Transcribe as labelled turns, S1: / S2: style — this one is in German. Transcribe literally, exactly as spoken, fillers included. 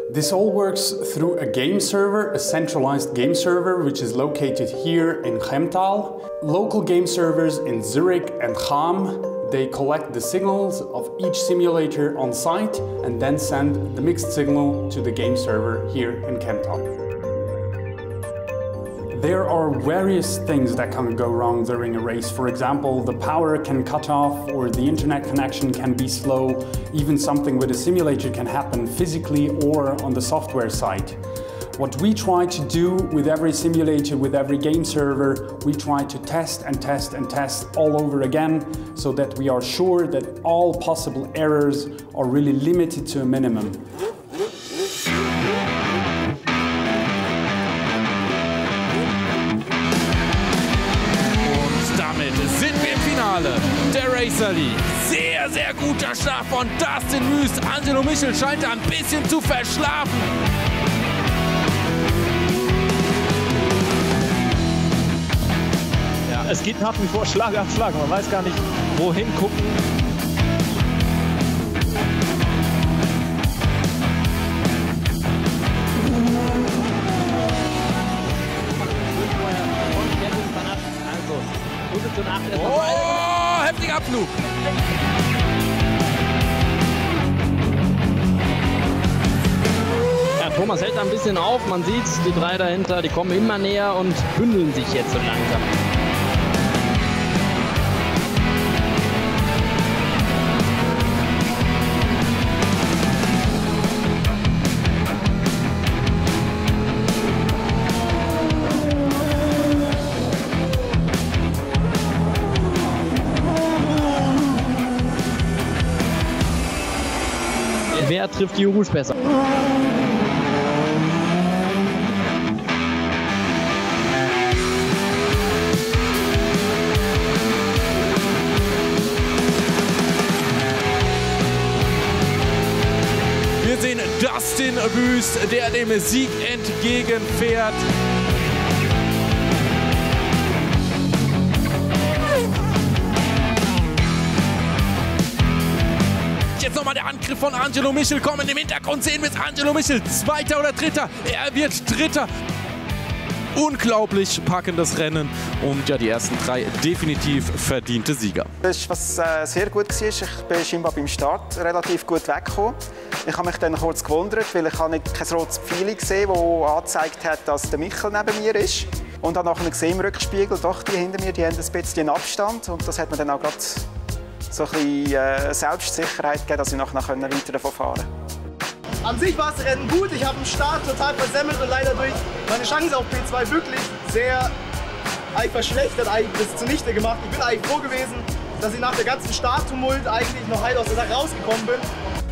S1: This all works through a game server, a centralized game server, which is located here in Chemtal. Local game servers in Zurich and Cham, they collect the signals of each simulator on site and then send the mixed signal to the game server here in Chemtal. There are various things that can go wrong during a race. For example, the power can cut off or the internet connection can be slow. Even something with a simulator can happen physically or on the software side. What we try to do with every simulator, with every game server, we try to test and test and test all over again so that we are sure that all possible errors are really limited to a minimum.
S2: Der Racer League. Sehr, sehr guter Start von Dustin Wüst. Angelo Michel scheint ein bisschen zu verschlafen.
S3: Ja, es geht nach wie vor Schlag auf Schlag. Man weiß gar nicht, wohin gucken.
S2: Oh, heftiger Abflug.
S4: Ja, Thomas hält ein bisschen auf, man sieht die drei dahinter, die kommen immer näher und bündeln sich jetzt so langsam. Wer trifft die Rouge besser?
S2: Wir sehen Dustin Wüst, der dem Sieg entgegenfährt. Jetzt nochmal der Angriff von Angelo Michel kommen. Im Hintergrund sehen wir es. Angelo Michel, Zweiter oder Dritter. Er wird Dritter. Unglaublich packendes Rennen und ja, die ersten drei definitiv verdiente Sieger.
S5: Das, was äh, sehr gut war, ich bin scheinbar beim Start relativ gut weggekommen. Ich habe mich dann kurz gewundert, weil ich nicht kein rotes Pfeil gesehen habe, das angezeigt hat, dass der Michel neben mir ist. Und habe nachher gesehen im Rückspiegel, doch, die hinter mir, die haben ein bisschen Abstand. Und das hat mir dann auch gerade so ein bisschen äh, Selbstsicherheit gegeben, dass ich nachher weiter davon fahren konnte.
S6: An sich war das Rennen gut, ich habe den Start total versemmelt und leider durch meine Chance auf P zwei wirklich sehr verschlechtert, eigentlich bis zunichte gemacht. Ich bin eigentlich froh gewesen, dass ich nach der ganzen Starttumult eigentlich noch heil aus der Sache rausgekommen bin.